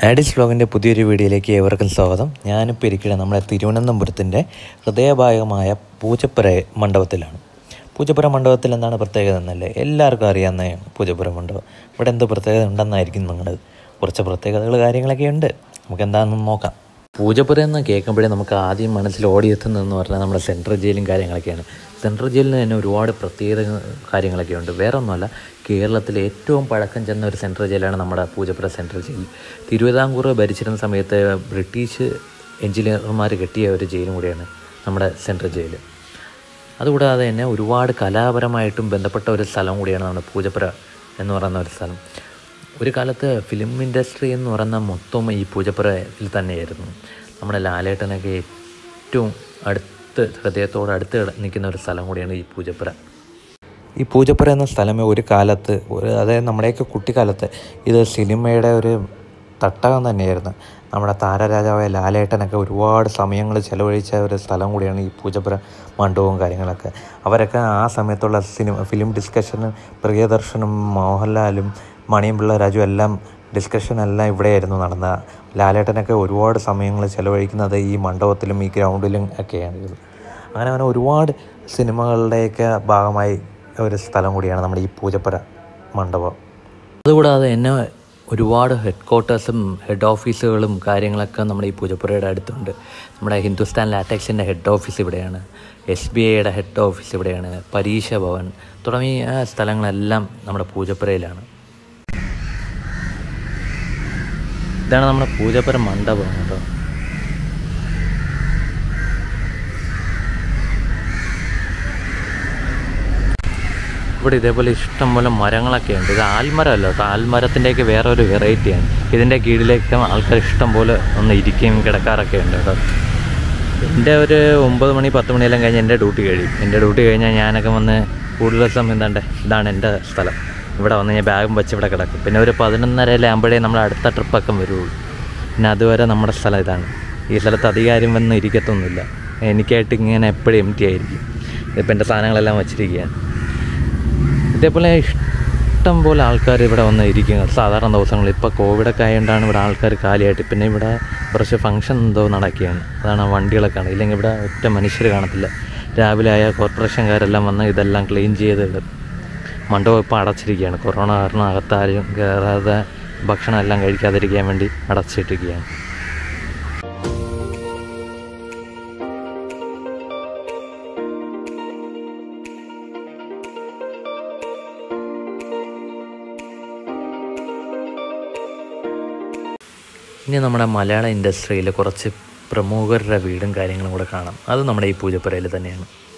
ആഡിസ് വ്ലോഗിൻ്റെ പുതിയൊരു വീഡിയോയിലേക്ക് ഏവർക്കും സ്വാഗതം. ഞാനിപ്പോൾ ഇരിക്കുന്നത് നമ്മുടെ തിരുവനന്തപുരത്തിൻ്റെ ഹൃദയഭാഗമായ പൂജപ്പുര മണ്ഡപത്തിലാണ്. പൂജപ്പുര മണ്ഡപത്തിൽ എന്താണ് പ്രത്യേകത എന്നല്ലേ എല്ലാവർക്കും അറിയാവുന്നതാണ്. പൂജപ്പുര മണ്ഡപം ഇവിടെ എന്ത് പ്രത്യേകത ഉണ്ടെന്നായിരിക്കും നിങ്ങൾ കുറച്ച് പ്രത്യേകതകൾ കാര്യങ്ങളൊക്കെ ഉണ്ട്. നമുക്ക് എന്താണെന്ന് നോക്കാം. പൂജപ്പുര എന്ന് കേൾക്കുമ്പോഴേ നമുക്ക് ആദ്യം മനസ്സിൽ ഓടിയെത്തുന്നതെന്ന് പറഞ്ഞാൽ നമ്മുടെ സെൻട്രൽ ജയിലും കാര്യങ്ങളൊക്കെയാണ്. സെൻട്രൽ ജയിലിന് തന്നെ ഒരുപാട് പ്രത്യേക കാര്യങ്ങളൊക്കെ ഉണ്ട്. വേറെ ഒന്നുമല്ല, കേരളത്തിലെ ഏറ്റവും പഴക്കം ചെന്ന ഒരു സെൻട്രൽ ജയിലാണ് നമ്മുടെ പൂജപ്പുര സെൻട്രൽ ജയിൽ. തിരുവിതാംകൂർ ഭരിച്ചിരുന്ന സമയത്ത് ബ്രിട്ടീഷ് എഞ്ചിനീയർമാർ കെട്ടിയ ഒരു ജയിലും കൂടിയാണ് നമ്മുടെ സെൻട്രൽ ജയിൽ. അതുകൂടാതെ തന്നെ ഒരുപാട് കലാപരമായിട്ടും ബന്ധപ്പെട്ട ഒരു സ്ഥലം കൂടിയാണ് നമ്മുടെ പൂജപ്പുര എന്ന് പറയുന്ന ഒരു സ്ഥലം. ഒരു കാലത്ത് ഫിലിം ഇൻഡസ്ട്രി എന്ന് പറയുന്ന മൊത്തം ഈ പൂജപ്പുരയിൽ തന്നെയായിരുന്നു. നമ്മുടെ ലാലേട്ടനൊക്കെ ഏറ്റവും ഹൃദയത്തോട് അടുത്ത് നിൽക്കുന്ന ഒരു സ്ഥലം കൂടിയാണ് ഈ പൂജപ്പുര. ഈ പൂജപ്പുര എന്ന സ്ഥലമേ ഒരു കാലത്ത് അതായത് നമ്മുടെയൊക്കെ കുട്ടിക്കാലത്ത് ഇത് സിനിമയുടെ ഒരു തട്ടകം തന്നെയായിരുന്നു. നമ്മുടെ താരരാജാവായ ലാലേട്ടനൊക്കെ ഒരുപാട് സമയങ്ങൾ ചെലവഴിച്ച ഒരു സ്ഥലം കൂടിയാണ് ഈ പൂജപ്പുര മണ്ഡപവും കാര്യങ്ങളൊക്കെ. അവരൊക്കെ ആ സമയത്തുള്ള ഫിലിം ഡിസ്കഷനും പ്രിയദർശനും മോഹൻലാലും മണിയും പിള്ള രാജു എല്ലാം ഡിസ്കഷനെല്ലാം ഇവിടെയായിരുന്നു നടന്നത്. ലാലേട്ടനൊക്കെ ഒരുപാട് സമയങ്ങൾ ചെലവഴിക്കുന്നത് ഈ മണ്ഡപത്തിലും ഈ ഗ്രൗണ്ടിലും ഒക്കെയാണ്. അങ്ങനെ ഒരുപാട് സിനിമകളുടെയൊക്കെ ഭാഗമായി ഒരു സ്ഥലം കൂടിയാണ് നമ്മുടെ ഈ പൂജപ്പുര മണ്ഡപം. അതുകൂടാതെ തന്നെ ഒരുപാട് ഹെഡ് ക്വാർട്ടേഴ്സും ഹെഡ് ഓഫീസുകളും കാര്യങ്ങളൊക്കെ നമ്മുടെ ഈ പൂജപ്പുരയുടെ അടുത്തുണ്ട്. നമ്മുടെ ഹിന്ദുസ്ഥാൻ ലാറ്റക്സിൻ്റെ ഹെഡ് ഓഫീസ് ഇവിടെയാണ്, SBIയുടെ ഹെഡ് ഓഫീസ് ഇവിടെയാണ്, പരീക്ഷ ഭവൻ തുടങ്ങിയ സ്ഥലങ്ങളെല്ലാം നമ്മുടെ പൂജപ്പുരയിലാണ്. ഇതാണ് നമ്മുടെ പൂജപ്പുര മണ്ഡപം കേട്ടോ. ഇവിടെ ഇതേപോലെ ഇഷ്ടംപോലെ മരങ്ങളൊക്കെ ഉണ്ട്. ഇത് ആൽമരമല്ല കേട്ടോ, ആൽമരത്തിൻ്റെയൊക്കെ വേറെ ഒരു വെറൈറ്റിയാണ്. ഇതിൻ്റെ കീഴിലേക്ക് ആൾക്കാർ ഇഷ്ടം പോലെ ഒന്ന് ഇരിക്കുകയും കിടക്കാറൊക്കെ ഉണ്ട് കേട്ടോ. എൻ്റെ ഒരു 9 മണി 10 മണിയെല്ലാം കഴിഞ്ഞ് എൻ്റെ ഡ്യൂട്ടി കഴിയും. എൻ്റെ ഡ്യൂട്ടി കഴിഞ്ഞാൽ ഞാനൊക്കെ വന്ന് കൂടുതൽ സമയം ഇതാണ് എൻ്റെ സ്ഥലം. ഇവിടെ വന്ന് ഞാൻ ബാഗും വെച്ച് ഇവിടെ കിടക്കും. പിന്നെ ഒരു 11:30 ആകുമ്പോഴേ നമ്മൾ അടുത്ത ട്രിപ്പൊക്കെ വരുള്ളൂ. പിന്നെ അതുവരെ നമ്മുടെ സ്ഥലം ഇതാണ്. ഈ സ്ഥലത്ത് അധികാരം വന്ന് ഇരിക്കത്തൊന്നുമില്ല. എനിക്കായിട്ട് ഇങ്ങനെ എപ്പോഴും എംറ്റി ആയിരിക്കും. ഇതിപ്പോൾ എൻ്റെ സാധനങ്ങളെല്ലാം വച്ചിരിക്കുകയാണ്. ഇതേപോലെ ഇഷ്ടം പോലെ ആൾക്കാർ ഇവിടെ വന്ന് ഇരിക്കുക സാധാരണ ദിവസങ്ങളിൽ. ഇപ്പോൾ കോവിഡൊക്കെ ആയതുകൊണ്ടാണ് ഇവിടെ ആൾക്കാർ കാലിയായിട്ട്. പിന്നെ ഇവിടെ കുറച്ച് ഫംഗ്ഷൻ എന്തോ നടക്കുകയാണ്, അതാണ് വണ്ടികളൊക്കെ ആണ്. ഇല്ലെങ്കിൽ ഇവിടെ ഒറ്റ മനുഷ്യർ കാണത്തില്ല. രാവിലെ ആയ കോർപ്പറേഷൻകാരെല്ലാം വന്ന് ഇതെല്ലാം ക്ലീൻ ചെയ്തിടും. മണ്ഡപം ഇപ്പോൾ അടച്ചിരിക്കുകയാണ്. കൊറോണ കാരണം അകത്താരും കയറാതെ ഭക്ഷണം എല്ലാം കഴിക്കാതിരിക്കാൻ വേണ്ടി അടച്ചിട്ടിരിക്കുകയാണ്. ഇനി നമ്മുടെ മലയാള ഇൻഡസ്ട്രിയിൽ കുറച്ച് പ്രമുഖരുടെ വീടും കാര്യങ്ങളും കൂടെ കാണാം. അത് നമ്മുടെ ഈ പൂജപ്പുരയിൽ തന്നെയാണ്.